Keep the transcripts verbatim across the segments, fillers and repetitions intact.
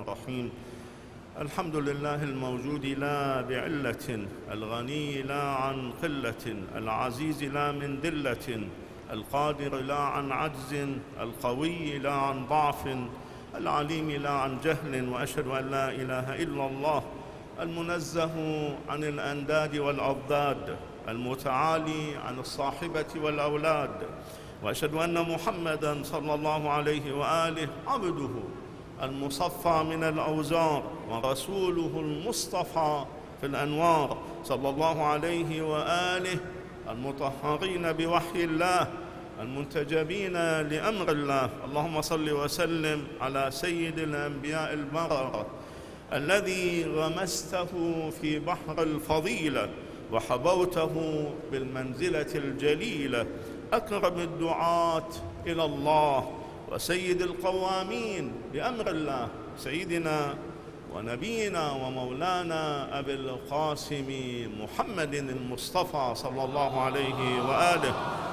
الرحيم. الحمد لله الموجود لا بعلة، الغني لا عن قلة، العزيز لا من ذلة، القادر لا عن عجز، القوي لا عن ضعف، العليم لا عن جهل. وأشهد أن لا إله إلا الله المنزه عن الأنداد والأضداد، المتعالي عن الصاحبة والأولاد. وأشهد أن محمداً صلى الله عليه وآله عبده المصفى من الأوزار ورسوله المصطفى في الأنوار، صلى الله عليه وآله المطهرين بوحي الله المنتجبين لأمر الله. اللهم صل وسلم على سيد الأنبياء البررة الذي غمسته في بحر الفضيلة وحبوته بالمنزلة الجليلة، أكرم الدعاة إلى الله وسيد القوامين بأمر الله، سيدنا ونبينا ومولانا أبي القاسم محمد المصطفى صلى الله عليه وآله.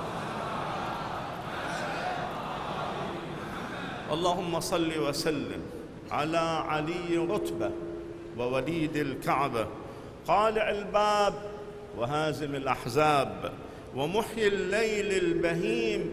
اللهم صل وسلم على علي رتبة ووليد الكعبة، قالع الباب وهازم الأحزاب، ومحيي الليل البهيم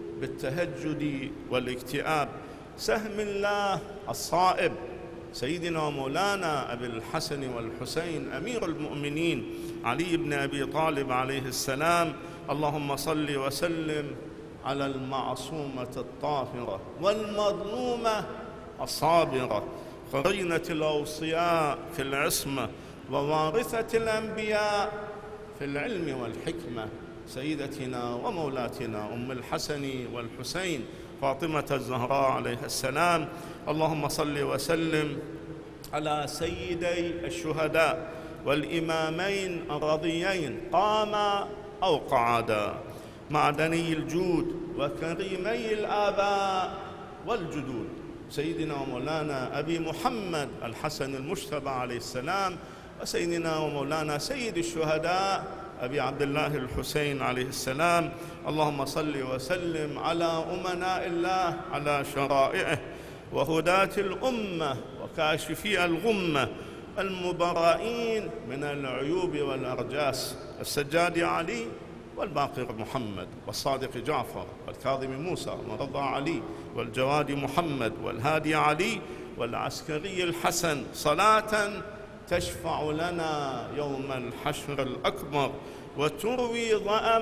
بالتهجد والاكتئاب، سهم الله الصائب، سيدنا ومولانا أبي الحسن والحسين أمير المؤمنين علي بن أبي طالب عليه السلام. اللهم صل وسلم على المعصومة الطاهرة والمظلومة الصابرة، قرينة الأوصياء في العصمة ووارثة الأنبياء في العلم والحكمة، سيدتنا ومولاتنا أم الحسن والحسين فاطمة الزهراء عليها السلام. اللهم صل وسلم على سيدي الشهداء والإمامين الرضيين، قاما أو قعدا، معدني الجود وكريمي الآباء والجدود، سيدنا ومولانا أبي محمد الحسن المجتبى عليه السلام، وسيدنا ومولانا سيد الشهداء أبي عبد الله الحسين عليه السلام. اللهم صل وسلم على أمناء الله على شرائعه وهداة الأمة وكاشفي الغمة المبرئين من العيوب والأرجاس، السجاد علي والباقر محمد والصادق جعفر والكاظم موسى ورضا علي والجواد محمد والهادي علي والعسكري الحسن، صلاة تشفع لنا يوم الحشر الأكبر وتروي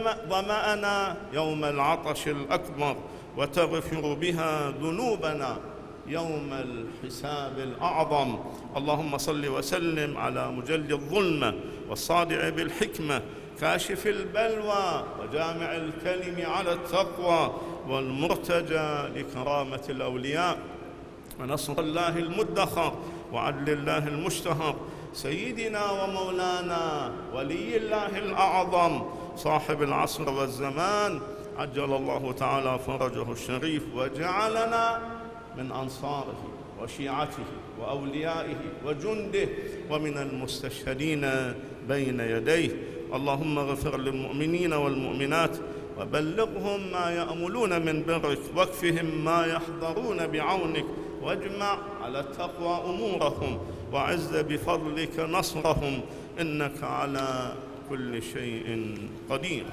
ظمأنا يوم العطش الأكبر وتغفر بها ذنوبنا يوم الحساب الأعظم. اللهم صل وسلم على مجلي الظلمة والصادع بالحكمة، كاشف البلوى وجامع الكلم على التقوى، والمرتجى لكرامة الأولياء ونصر الله المدخر وعدل الله المشتهر، سيدنا ومولانا ولي الله الأعظم صاحب العصر والزمان، عجل الله تعالى فرجه الشريف وجعلنا من أنصاره وشيعته وأوليائه وجنده ومن المستشهدين بين يديه. اللهم اغفر للمؤمنين والمؤمنات وبلغهم ما يأملون من برك، واكفهم ما يحضرون بعونك، واجمع على التقوى أمورهم، وعز بفضلك نصرهم، إنك على كل شيء قدير.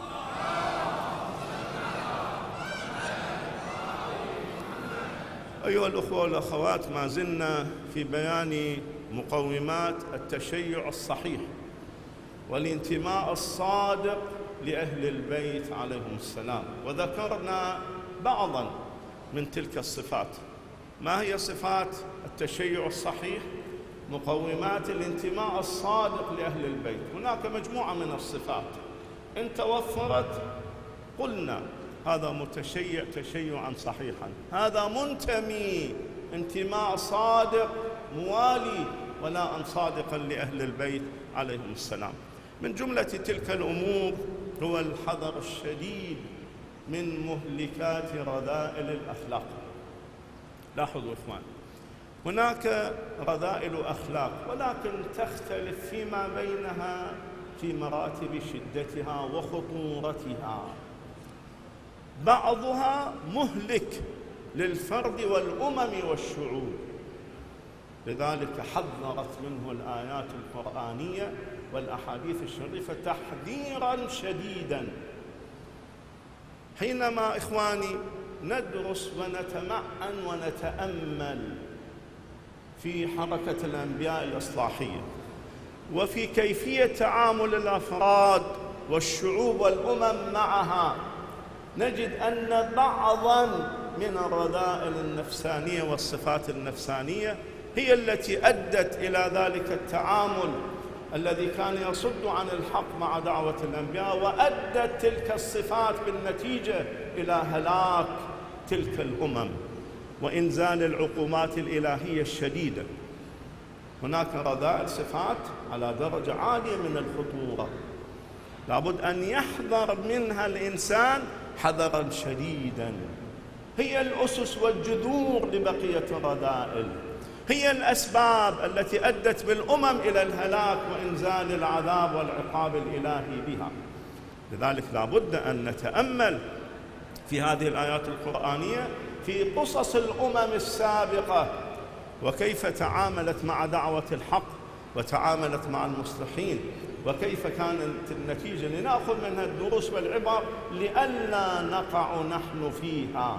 أيها الأخوة والأخوات، ما زلنا في بيان مقومات التشيع الصحيح والانتماء الصادق لأهل البيت عليهم السلام، وذكرنا بعضاً من تلك الصفات. ما هي صفات التشيع الصحيح؟ مقومات الانتماء الصادق لأهل البيت. هناك مجموعة من الصفات إن توفرت قلنا هذا متشيع تشيعاً صحيحاً، هذا منتمي انتماء صادق موالي ولا أن صادقاً لأهل البيت عليهم السلام. من جملة تلك الأمور هو الحذر الشديد من مهلكات رذائل الأخلاق. لاحظوا إخوان، هناك رذائل أخلاق ولكن تختلف فيما بينها في مراتب شدتها وخطورتها. بعضها مهلك للفرد والأمم والشعوب، لذلك حذرت منه الآيات القرآنية والأحاديث الشريفة تحذيرا شديدا. حينما إخواني ندرس ونتمعن ونتأمل في حركة الأنبياء الإصلاحية وفي كيفية تعامل الأفراد والشعوب والأمم معها، نجد أن بعضاً من الرذائل النفسانية والصفات النفسانية هي التي أدت إلى ذلك التعامل الذي كان يصد عن الحق مع دعوة الأنبياء، وأدت تلك الصفات بالنتيجة إلى هلاك تلك الأمم وإنزال العقوبات الإلهية الشديدة. هناك رذائل صفات على درجة عالية من الخطورة لابد أن يحذر منها الإنسان حذرا شديدا. هي الأسس والجذور لبقية الرذائل، هي الأسباب التي أدت بالأمم إلى الهلاك وإنزال العذاب والعقاب الإلهي بها. لذلك لابد أن نتأمل في هذه الآيات القرآنية في قصص الأمم السابقة وكيف تعاملت مع دعوة الحق وتعاملت مع المصلحين، وكيف كانت النتيجة لنأخذ منها الدروس والعبر لئلا نقع نحن فيها.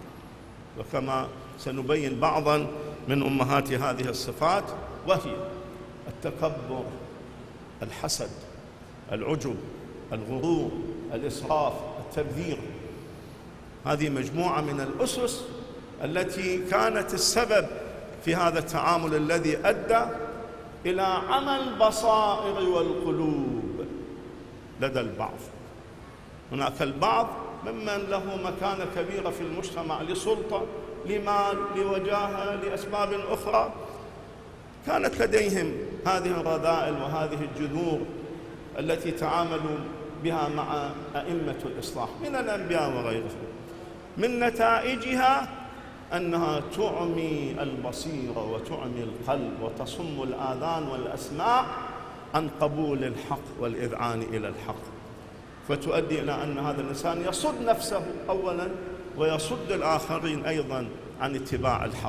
وكما سنبين بعضا من أمهات هذه الصفات، وهي التكبر، الحسد، العجب، الغرور، الإسراف، التبذير. هذه مجموعة من الأسس التي كانت السبب في هذا التعامل الذي أدى إلى عمى البصائر والقلوب لدى البعض. هناك البعض ممن له مكانة كبيرة في المجتمع لسلطة، لمال، لوجاهة، لأسباب أخرى، كانت لديهم هذه الرذائل وهذه الجذور التي تعاملوا بها مع أئمة الإصلاح من الأنبياء وغيرهم. من نتائجها أنها تعمي البصيرة وتعمي القلب وتصم الآذان والأسماع عن قبول الحق والإذعان إلى الحق، فتؤدي إلى أن هذا الإنسان يصد نفسه أولاً ويصد الآخرين أيضاً عن اتباع الحق.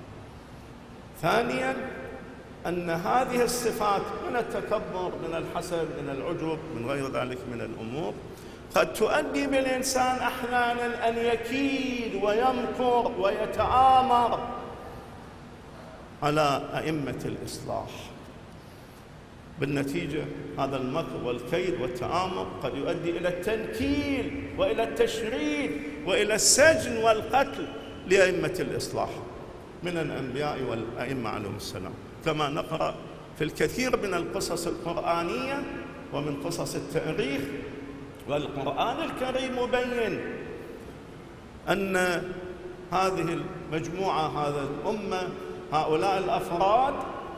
ثانياً أن هذه الصفات من التكبر، من الحسد، من العجب، من غير ذلك من الأمور قد تؤدي بالإنسان أحياناً أن يكيد ويمكر ويتآمر على أئمة الإصلاح. بالنتيجة هذا المكر والكيد والتآمر قد يؤدي إلى التنكيل وإلى التشريد وإلى السجن والقتل لأئمة الإصلاح من الأنبياء والأئمة عليهم السلام، كما نقرأ في الكثير من القصص القرآنية ومن قصص التاريخ. والقرآن الكريم مبين أن هذه المجموعة، هذه الأمة، هؤلاء الأفراد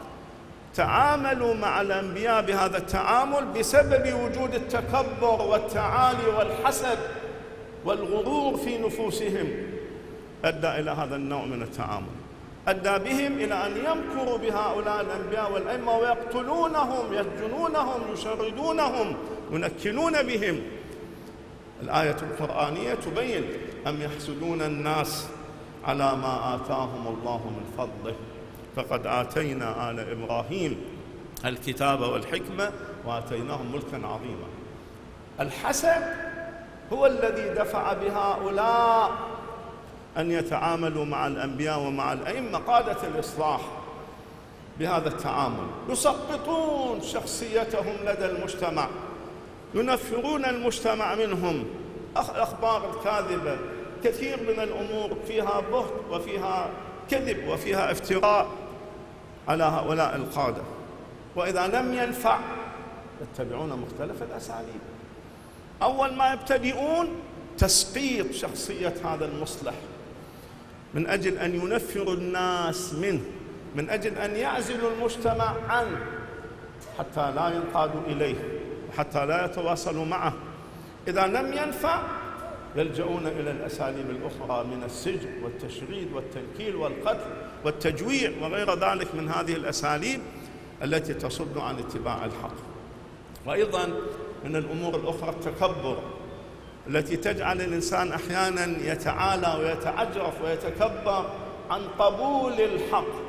تعاملوا مع الأنبياء بهذا التعامل بسبب وجود التكبر والتعالي والحسد والغرور في نفوسهم، أدى إلى هذا النوع من التعامل، أدى بهم إلى أن يمكروا بهؤلاء الأنبياء والأئمة ويقتلونهم، يسجنونهم، يشردونهم، ينكلون بهم. الآية القرآنية تبين: أم يحسدون الناس على ما آتاهم الله من فضله فقد آتينا آل إبراهيم الكتاب والحكمة وآتيناهم ملكا عظيما. الحسد هو الذي دفع بهؤلاء أن يتعاملوا مع الأنبياء ومع الأئمة قادة الإصلاح بهذا التعامل، يسقطون شخصيتهم لدى المجتمع، ينفرون المجتمع منهم، الأخبار الكاذبة، كثير من الأمور فيها بهت وفيها كذب وفيها افتراء على هؤلاء القادة، وإذا لم ينفع يتبعون مختلف الأساليب. أول ما يبتدئون تسقيط شخصية هذا المصلح من أجل أن ينفروا الناس منه، من أجل أن يعزلوا المجتمع عنه حتى لا ينقادوا إليه وحتى لا يتواصلوا معه. إذا لم ينفع يلجؤون إلى الأساليب الأخرى من السجن والتشريد والتنكيل والقتل والتجويع وغير ذلك من هذه الأساليب التي تصد عن اتباع الحق. وأيضا من الأمور الأخرى التكبر التي تجعل الإنسان أحيانا يتعالى ويتعجرف ويتكبر عن قبول الحق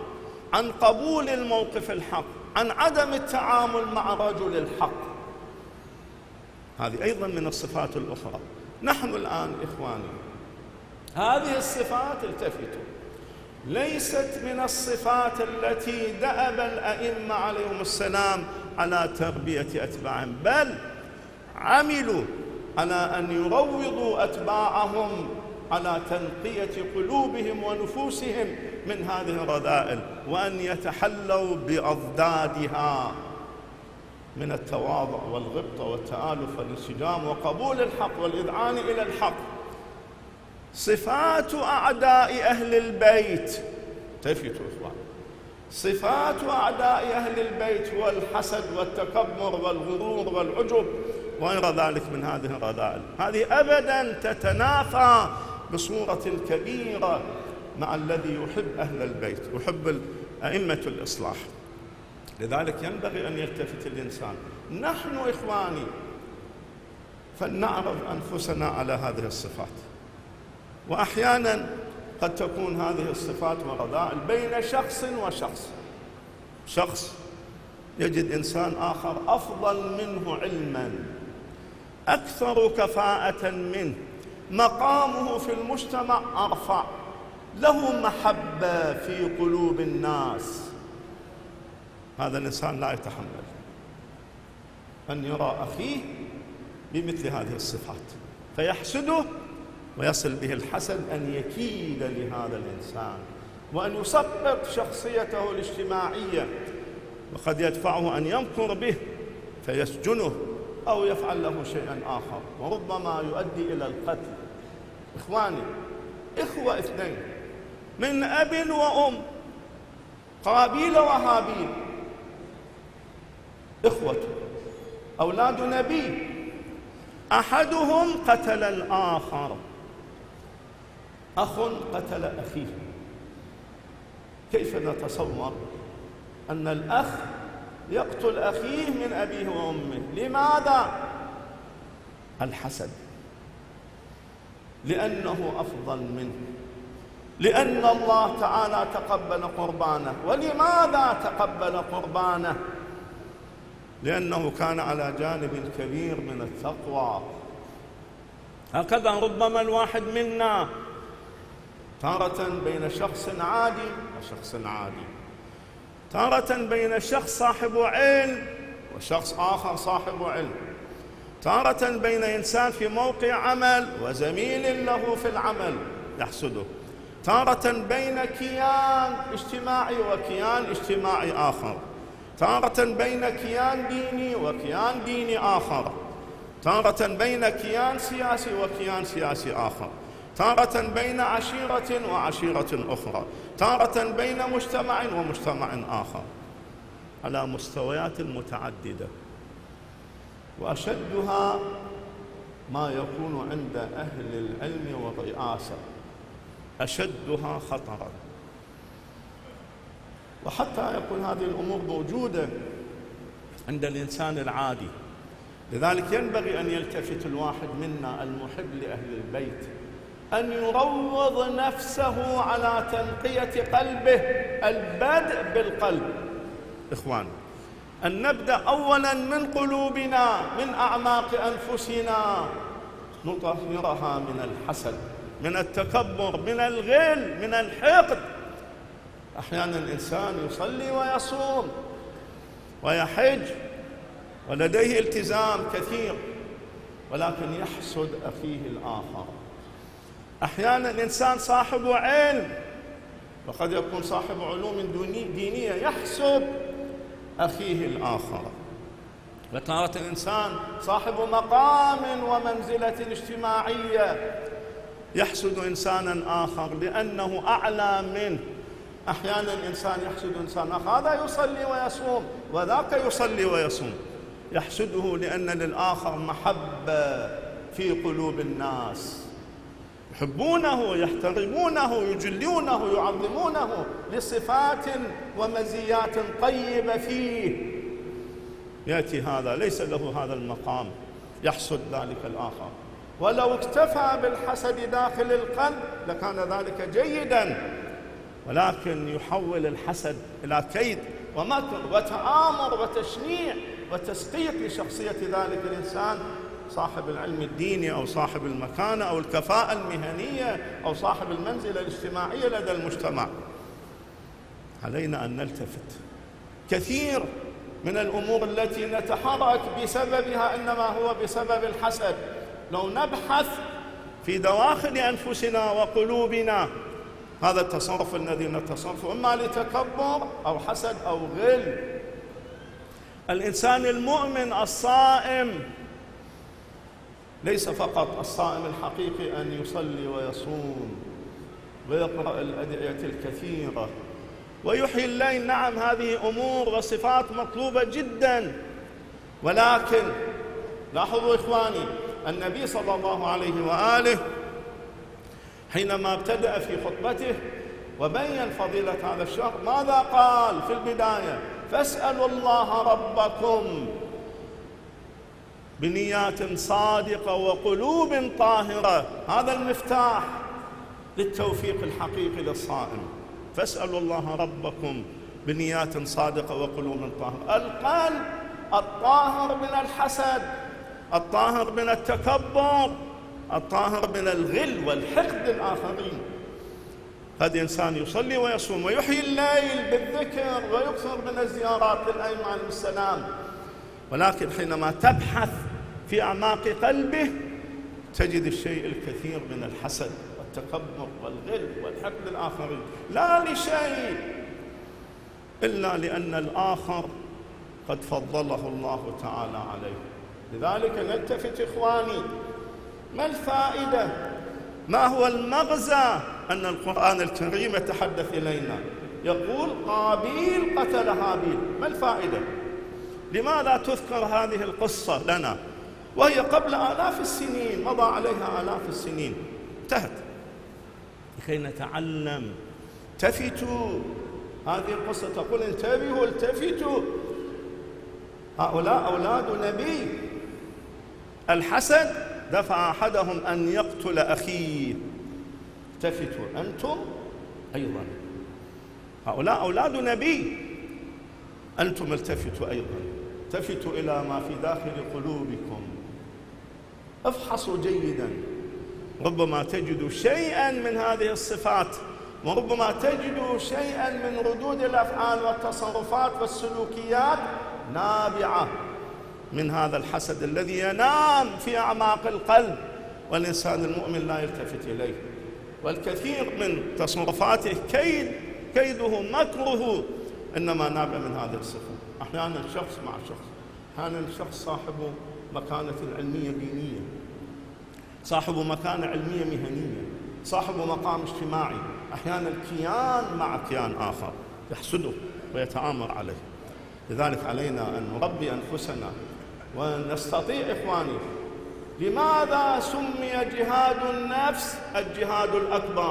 عن قبول الموقف الحق، عن عدم التعامل مع رجل الحق. هذه أيضا من الصفات الأخرى. نحن الآن إخواني هذه الصفات التفتوا ليست من الصفات التي دأب الأئمة عليهم السلام على تربية أتباعهم، بل عملوا على أن يروضوا أتباعهم على تنقية قلوبهم ونفوسهم من هذه الرذائل، وأن يتحلوا بأضدادها من التواضع والغبطة والتآلف والانسجام وقبول الحق والإذعان إلى الحق. صفات أعداء أهل البيت، تفتوا إخوان، صفات أعداء أهل البيت هو الحسد والتكبر والغرور والعجب وغير ذلك من هذه الرذائل. هذه أبدا تتنافى بصورة كبيرة مع الذي يحب أهل البيت، يحب أئمة الإصلاح. لذلك ينبغي أن يلتفت الإنسان. نحن إخواني فلنعرض أنفسنا على هذه الصفات، وأحيانا قد تكون هذه الصفات ورذائل بين شخص وشخص. شخص يجد إنسان آخر أفضل منه علما، أكثر كفاءة منه، مقامه في المجتمع أرفع، له محبة في قلوب الناس. هذا الإنسان لا يتحمل أن يرى أخيه بمثل هذه الصفات فيحسده، ويصل به الحسد أن يكيد لهذا الإنسان وأن يسقط شخصيته الاجتماعية، وقد يدفعه أن يمكر به فيسجنه أو يفعل له شيئا آخر، وربما يؤدي إلى القتل. إخواني، إخوة اثنين من أب وأم، قابيل وهابيل، إخوة أولاد نبي، أحدهم قتل الآخر، أخ قتل أخيه. كيف نتصور أن الأخ يقتل أخيه من أبيه وأمه؟ لماذا؟ الحسد، لأنه أفضل منه، لأن الله تعالى تقبل قربانه. ولماذا تقبل قربانه؟ لأنه كان على جانب كبير من التقوى. هكذا ربما الواحد منا تارة بين شخص عادي وشخص عادي، تارة بين شخص صاحب علم وشخص آخر صاحب علم، تارة بين إنسان في موقع عمل وزميل له في العمل يحسده، تارة بين كيان اجتماعي وكيان اجتماعي آخر، تارة بين كيان ديني وكيان ديني آخر، تارة بين كيان سياسي وكيان سياسي آخر، تارة بين عشيرة وعشيرة أخرى، تارة بين مجتمع ومجتمع آخر، على مستويات متعددة. وأشدها ما يكون عند أهل العلم والرئاسة، أشدها خطرا. وحتى يكون هذه الأمور موجودة عند الإنسان العادي. لذلك ينبغي أن يلتفت الواحد منا المحب لأهل البيت أن يروض نفسه على تنقية قلبه، البدء بالقلب. إخوان، أن نبدأ أولا من قلوبنا، من أعماق أنفسنا، نطهرها من الحسد، من التكبر، من الغل، من الحقد. أحيانا الإنسان يصلي ويصوم ويحج ولديه التزام كثير، ولكن يحسد أخيه الآخر. أحيانا الإنسان صاحب علم، وقد يكون صاحب علوم دينية، يحسد أخيه الآخر. وتارة الإنسان صاحب مقام ومنزلة اجتماعية يحسد إنسانا آخر لأنه أعلى منه. أحيانا الإنسان يحسد إنسان آخر، هذا يصلي ويصوم وذاك يصلي ويصوم، يحسده لأن للآخر محبة في قلوب الناس، يحبونه، يحترمونه، يجلونه، يعظمونه لصفات ومزيات طيبة فيه. يأتي هذا ليس له هذا المقام، يحسد ذلك الآخر. ولو اكتفى بالحسد داخل القلب لكان ذلك جيدا، ولكن يحول الحسد إلى كيد ومكر وتآمر وتشنيع وتسقيط لشخصية ذلك الإنسان، صاحب العلم الديني أو صاحب المكانة أو الكفاءة المهنية أو صاحب المنزلة الاجتماعية لدى المجتمع. علينا أن نلتفت. كثير من الأمور التي نتحرك بسببها إنما هو بسبب الحسد. لو نبحث في دواخل أنفسنا وقلوبنا هذا التصرف الذي نتصرف إما لتكبر أو حسد أو غل. الإنسان المؤمن الصائم ليس فقط الصائم الحقيقي أن يصلي ويصوم ويقرأ الأدعية الكثيرة ويحيي الليل، نعم هذه أمور وصفات مطلوبة جدا، ولكن لاحظوا إخواني النبي صلى الله عليه وآله حينما ابتدأ في خطبته وبين فضيلة هذا الشهر ماذا قال في البداية؟ فاسألوا الله ربكم بنيات صادقة وقلوب طاهرة. هذا المفتاح للتوفيق الحقيقي للصائم. فاسألوا الله ربكم بنيات صادقة وقلوب طاهرة. القلب الطاهر من الحسد، الطاهر من التكبر، الطاهر من الغل والحقد الآخرين. هذا إنسان يصلي ويصوم ويحيي الليل بالذكر ويكثر من الزيارات للأئمة عليهم السلام، ولكن حينما تبحث في أعماق قلبه تجد الشيء الكثير من الحسد والتكبر والغل والحقد الآخرين، لا لشيء إلا لأن الآخر قد فضله الله تعالى عليه. لذلك نلتفت إخواني، ما الفائدة؟ ما هو المغزى أن القرآن الكريم يتحدث إلينا يقول قابيل قتل هابيل؟ ما الفائدة؟ لماذا تذكر هذه القصة لنا وهي قبل آلاف السنين، مضى عليها آلاف السنين، انتهت، لكي نتعلم. التفتوا، هذه القصة تقول انتبهوا التفتوا، هؤلاء أولاد نبي. الحسد دفع أحدهم أن يقتل أخيه. التفتوا أنتم أيضا، هؤلاء أولاد نبي، أنتم التفتوا أيضا، التفتوا إلى ما في داخل قلوبكم، افحصوا جيدا، ربما تجدوا شيئا من هذه الصفات، وربما تجدوا شيئا من ردود الأفعال والتصرفات والسلوكيات نابعة من هذا الحسد الذي ينام في أعماق القلب والإنسان المؤمن لا يلتفت إليه. والكثير من تصرفاته كيد كيده مكره إنما نابع من هذه الصفة. أحيانا شخص مع شخص، أحيانا شخص صاحب مكانة علمية دينية، صاحب مكانة علمية مهنية، صاحب مقام اجتماعي، أحيانا كيان مع كيان آخر يحسده ويتآمر عليه. لذلك علينا أن نربي أنفسنا ونستطيع إخواني. لماذا سمي جهاد النفس الجهاد الأكبر؟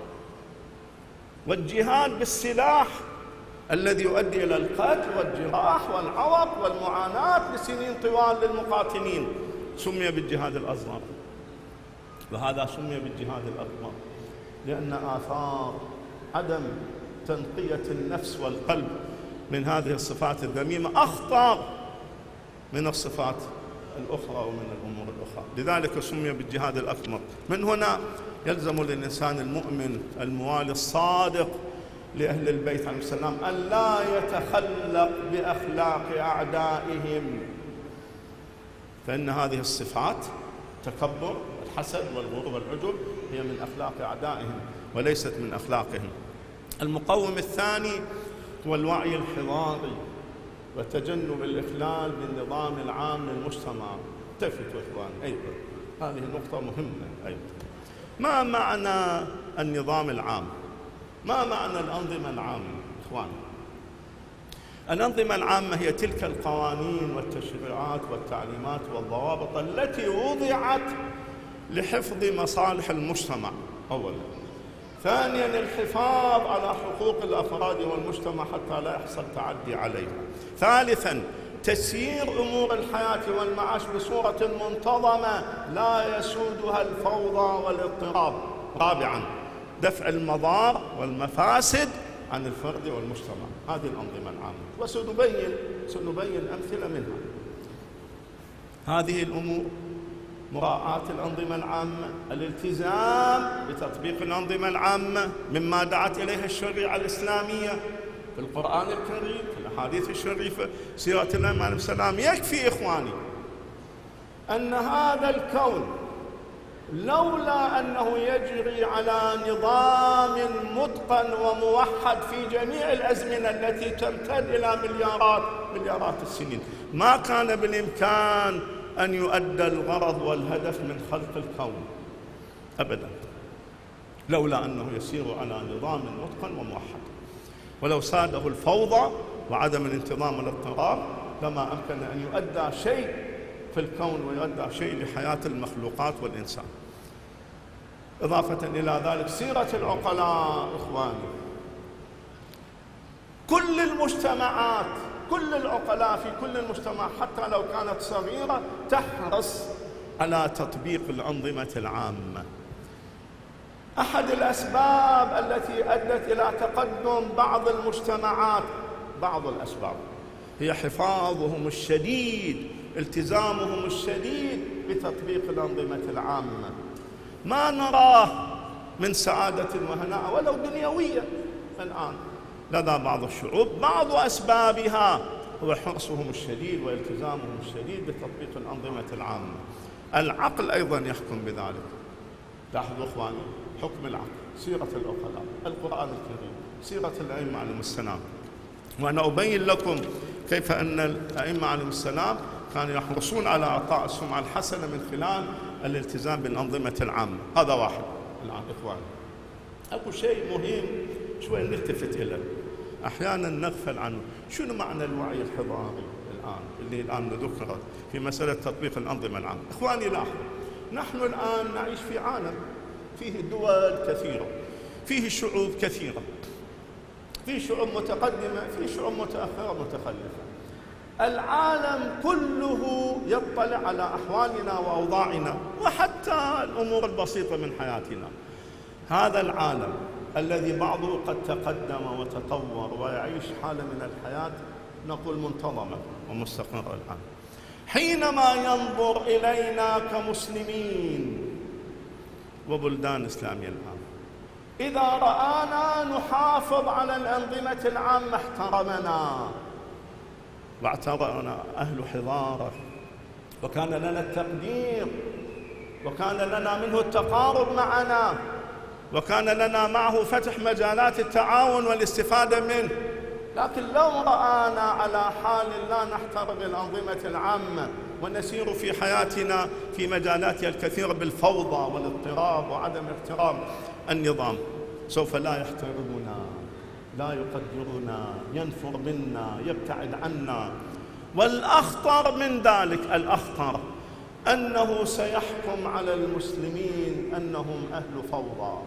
والجهاد بالسلاح الذي يؤدي إلى القتل والجراح والعوق والمعاناة لسنين طوال للمقاتلين سمي بالجهاد الأصغر، وهذا سمي بالجهاد الأكبر لأن آثار عدم تنقية النفس والقلب من هذه الصفات الذميمة أخطر من الصفات الأخرى ومن الأمور الأخرى، لذلك سمي بالجهاد الأكبر. من هنا يلزم للإنسان المؤمن الموالي الصادق لأهل البيت عليهم السلام أن لا يتخلق بأخلاق أعدائهم، فإن هذه الصفات التكبر والحسد والغرور والعجب هي من أخلاق أعدائهم وليست من أخلاقهم. المقوم الثاني هو الوعي الحضاري وتجنب الإخلال بالنظام العام للمجتمع. التفتوا إخوان أيضا، هذه النقطة مهمة أيضا. ما معنى النظام العام؟ ما معنى الأنظمة العامة إخوان؟ الأنظمة العامة هي تلك القوانين والتشريعات والتعليمات والضوابط التي وضعت لحفظ مصالح المجتمع أولا، ثانيا الحفاظ على حقوق الأفراد والمجتمع حتى لا يحصل تعدي عليها، ثالثا تسيير أمور الحياة والمعاش بصورة منتظمة لا يسودها الفوضى والاضطراب، رابعا دفع المضار والمفاسد عن الفرد والمجتمع. هذه الأنظمة العامة، وسنبين سنبين أمثلة منها. هذه الأمور: مراعاة الأنظمة العامة، الالتزام بتطبيق الأنظمة العامة مما دعت إليها الشريعة الإسلامية في القرآن الكريم، في الأحاديث الشريفة، سيرة الإمام عليه السلام. يكفي إخواني أن هذا الكون لولا أنه يجري على نظام متقن وموحد في جميع الأزمنة التي تمتد إلى مليارات مليارات السنين، ما كان بالإمكان أن يؤدى الغرض والهدف من خلق الكون أبدا، لولا أنه يسير على نظام متقن وموحد. ولو ساده الفوضى وعدم الانتظام والاضطراب لما أمكن أن يؤدى شيء في الكون ويؤدى شيء لحياة المخلوقات والإنسان. إضافة إلى ذلك سيرة العقلاء إخواني، كل المجتمعات، كل العقلاء في كل المجتمع حتى لو كانت صغيرة تحرص على تطبيق الأنظمة العامة. أحد الأسباب التي أدت إلى تقدم بعض المجتمعات، بعض الأسباب هي حفاظهم الشديد، التزامهم الشديد بتطبيق الأنظمة العامة. ما نراه من سعادة وهناء ولو دنيوية الآن لدى بعض الشعوب، بعض أسبابها هو حرصهم الشديد والتزامهم الشديد بتطبيق الأنظمة العامة. العقل أيضا يحكم بذلك. لاحظوا إخواني، حكم العقل، سيرة العقلاء، القرآن الكريم، سيرة الأئمة عليهم السلام. وأنا أبين لكم كيف أن الأئمة عليهم السلام كانوا يحرصون على إعطاء السمعة الحسنة من خلال الالتزام بالأنظمة العامة. هذا واحد. الآن إخواني، أكو شيء مهم شوي نلتفت إليه، أحيانا نغفل عنه. شنو معنى الوعي الحضاري الآن اللي الآن ذكر في مسألة تطبيق الأنظمة العامة؟ إخواني لاحظوا، نحن الآن نعيش في عالم فيه دول كثيرة، فيه شعوب كثيرة، فيه شعوب متقدمة، فيه شعوب متأخرة متخلفة. العالم كله يطلع على أحوالنا وأوضاعنا وحتى الأمور البسيطة من حياتنا. هذا العالم الذي بعضه قد تقدم وتطور ويعيش حالة من الحياة نقول منتظمة ومستقرة الآن، حينما ينظر إلينا كمسلمين وبلدان إسلامية الآن، إذا رآنا نحافظ على الأنظمة العامة احترمنا واعتبرنا أهل حضارة، وكان لنا التقدير، وكان لنا منه التقارب معنا، وكان لنا معه فتح مجالات التعاون والاستفادة منه. لكن لو رآنا على حال لا نحترم الأنظمة العامة ونسير في حياتنا في مجالاتها الكثيرة بالفوضى والاضطراب وعدم احترام النظام، سوف لا يحترمنا، لا يقدرنا، ينفر منا، يبتعد عنا. والأخطر من ذلك، الأخطر أنه سيحكم على المسلمين أنهم أهل فوضى.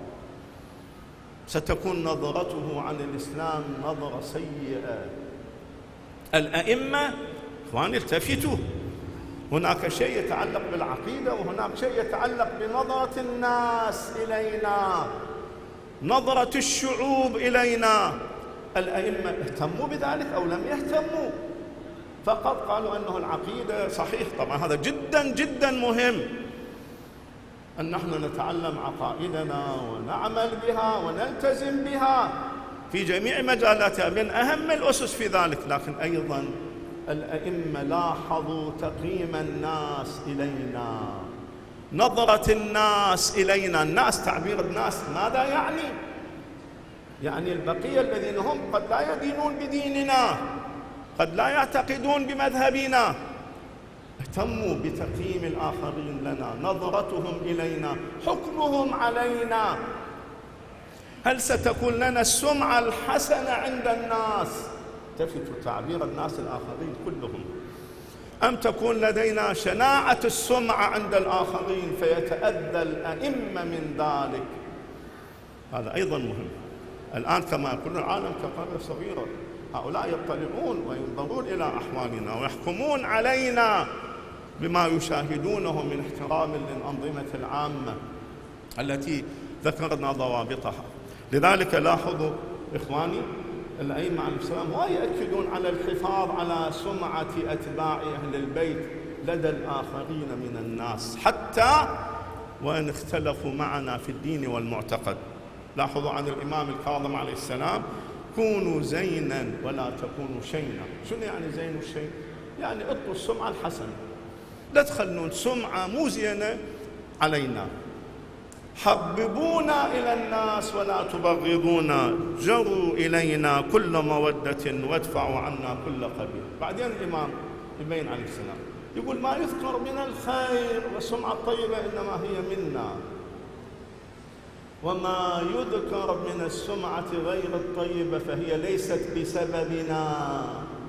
ستكون نظرته عن الإسلام نظرة سيئة. الأئمة إخواني التفتوا، هناك شيء يتعلق بالعقيدة وهناك شيء يتعلق بنظرة الناس إلينا، نظرة الشعوب إلينا. الأئمة اهتموا بذلك أو لم يهتموا؟ فقط قالوا أنه العقيدة صحيح، طبعا هذا جدا جدا مهم أن نحن نتعلم عقائدنا ونعمل بها ونلتزم بها في جميع مجالاتها، من أهم الأسس في ذلك. لكن أيضا الأئمة لاحظوا تقييم الناس إلينا، نظرة الناس إلينا. الناس، تعبير الناس ماذا يعني؟ يعني البقية الذين هم قد لا يدينون بديننا، قد لا يعتقدون بمذهبنا، اهتموا بتقييم الآخرين لنا، نظرتهم إلينا، حكمهم علينا. هل ستكون لنا السمعة الحسنة عند الناس؟ التفتوا، تعبير الناس الآخرين كلهم، أم تكون لدينا شناعة السمعة عند الآخرين فيتأذى الأئمة من ذلك؟ هذا أيضا مهم. الآن كما يقول العالم كقرية صغيرة، هؤلاء يطلعون وينظرون إلى أحوالنا ويحكمون علينا بما يشاهدونه من احترام للأنظمة العامة التي ذكرنا ضوابطها. لذلك لاحظوا إخواني الأئمة عليهم السلام ويؤكدون على الحفاظ على سمعة أتباع أهل البيت لدى الآخرين من الناس حتى وإن اختلفوا معنا في الدين والمعتقد. لاحظوا عن الإمام الكاظم عليه السلام: كونوا زينا ولا تكونوا شينا. شنو يعني زين وشين؟ يعني اطوا السمعة الحسنة، لا تخلون سمعة مو زينة علينا. حببونا إلى الناس ولا تبغضونا، جروا إلينا كل مودة وادفعوا عنا كل قبيل. بعدين الإمام يبين عليه السلام يقول: ما يذكر من الخير والسمعة الطيبة إنما هي منا، وما يذكر من السمعة غير الطيبة فهي ليست بسببنا.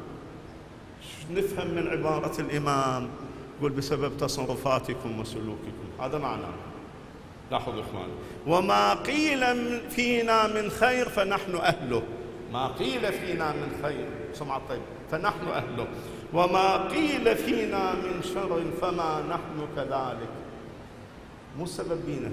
نفهم من عبارة الإمام يقول: بسبب تصرفاتكم وسلوككم. هذا معناه. لاحظوا إخواني: وما قيل فينا من خير فنحن أهله. ما قيل فينا من خير سمعة طيبة فنحن أهله، وما قيل فينا من شر فما نحن كذلك. مو السبب بينا،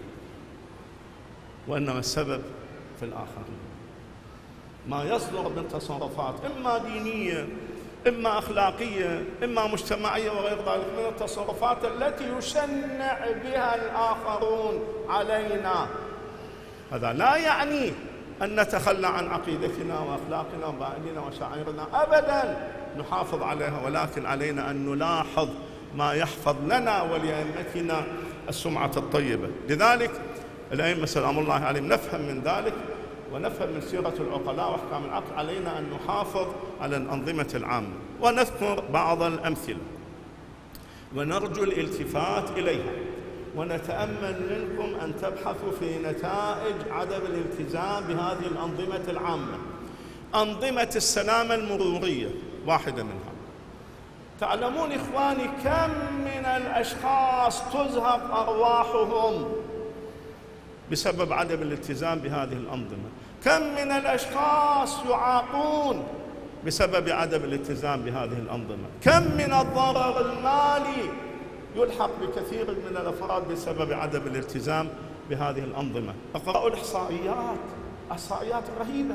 وإنما السبب في الآخرين. ما يصدر من تصرفات إما دينية إما أخلاقية إما مجتمعية وغير ذلك من التصرفات التي يشنع بها الآخرون علينا، هذا لا يعني أن نتخلى عن عقيدتنا وأخلاقنا وبائلنا وشعائرنا أبدا، نحافظ عليها، ولكن علينا أن نلاحظ ما يحفظ لنا ولأئمتنا السمعة الطيبة. لذلك الأئمة سلام الله عليهم نفهم من ذلك ونفهم من سيرة العقلاء وأحكام العقل علينا أن نحافظ على الأنظمة العامة. ونذكر بعض الأمثلة ونرجو الالتفات إليها، ونتأمل منكم أن تبحثوا في نتائج عدم الالتزام بهذه الأنظمة العامة. أنظمة السلامة المرورية واحدة منها. تعلمون إخواني كم من الأشخاص تزهق أرواحهم بسبب عدم الالتزام بهذه الأنظمة؟ كم من الأشخاص يعاقون بسبب عدم الالتزام بهذه الأنظمة؟ كم من الضرر المالي يلحق بكثير من الأفراد بسبب عدم الالتزام بهذه الأنظمة؟ اقرأوا الإحصائيات، إحصائيات رهيبة.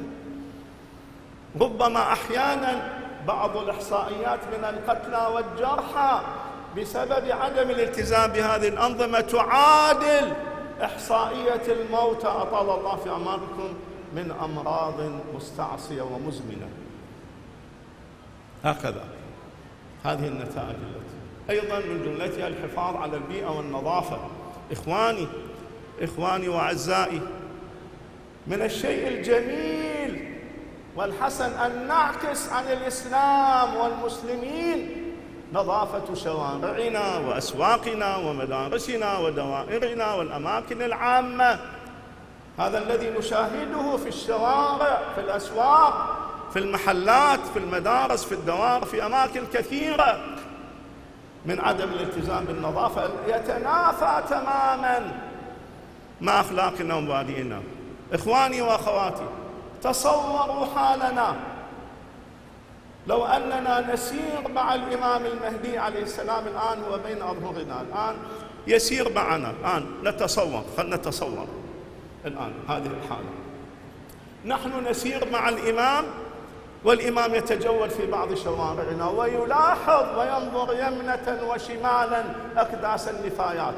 ربما أحيانا بعض الإحصائيات من القتلى والجرحى بسبب عدم الالتزام بهذه الأنظمة تعادل إحصائية الموتى أطال الله في أعماركم من أمراض مستعصية ومزمنة. هكذا هذه النتائج التي أيضا من جملتها الحفاظ على البيئة والنظافة. إخواني إخواني وأعزائي، من الشيء الجميل والحسن أن نعكس عن الإسلام والمسلمين نظافة شوارعنا وأسواقنا ومدارسنا ودوائرنا والأماكن العامة. هذا الذي نشاهده في الشوارع، في الأسواق، في المحلات، في المدارس، في الدوائر، في أماكن كثيرة من عدم الالتزام بالنظافة يتنافى تماما مع أخلاقنا ومبادئنا. إخواني وأخواتي، تصوروا حالنا لو أننا نسير مع الإمام المهدي عليه السلام الآن هو بين أظهرنا، الآن يسير معنا، الآن نتصور، خلنا نتصور الآن هذه الحالة، نحن نسير مع الإمام والإمام يتجول في بعض شوارعنا ويلاحظ وينظر يمنة وشمالا أكداس النفايات.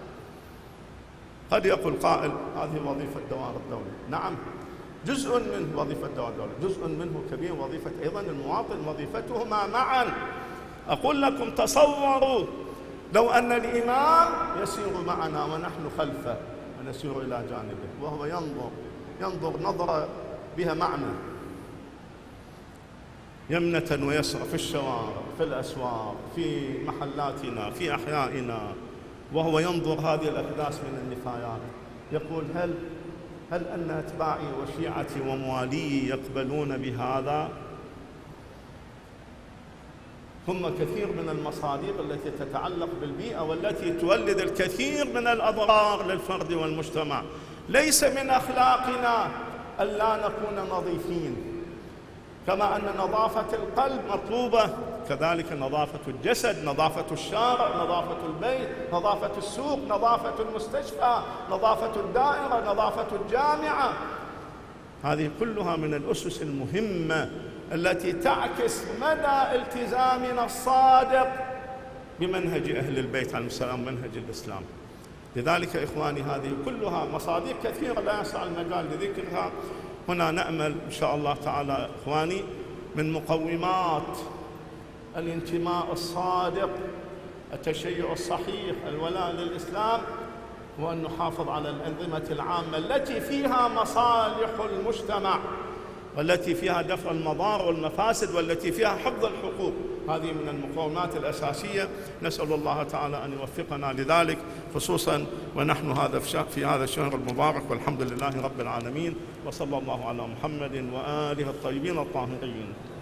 قد يقول قائل: هذه وظيفة دوائر الدولة. نعم، جزء منه وظيفة دوائر الدولة، جزء منه كبير وظيفة أيضا المواطن، وظيفتهما معا. أقول لكم تصوروا لو أن الإمام يسير معنا ونحن خلفه ونسير إلى جانبه وهو ينظر ينظر نظرة بها معنى يمنة ويسرى في الشوارع، في الأسواق، في محلاتنا، في أحيائنا، وهو ينظر هذه الأحداث من النفايات، يقول: هل هل أن أتباعي وشيعتي وموالي يقبلون بهذا؟ ثم كثير من المصادر التي تتعلق بالبيئة والتي تولد الكثير من الأضرار للفرد والمجتمع. ليس من أخلاقنا ألا نكون نظيفين، كما أن نظافة القلب مطلوبة، كذلك نظافة الجسد، نظافة الشارع، نظافة البيت، نظافة السوق، نظافة المستشفى، نظافة الدائرة، نظافة الجامعة. هذه كلها من الأسس المهمة التي تعكس مدى التزامنا الصادق بمنهج أهل البيت عليهم السلام، منهج الإسلام. لذلك إخواني هذه كلها مصادر كثيرة لا يسع المجال لذكرها. هنا نأمل إن شاء الله تعالى إخواني من مقومات الانتماء الصادق، التشيع الصحيح، الولاء للإسلام، وأن نحافظ على الأنظمة العامة التي فيها مصالح المجتمع، والتي فيها دفع المضار والمفاسد، والتي فيها حفظ الحقوق. هذه من المقومات الأساسية. نسأل الله تعالى أن يوفقنا لذلك، خصوصا ونحن هذا في هذا الشهر المبارك، والحمد لله رب العالمين، وصلى الله على محمد وآله الطيبين الطاهرين.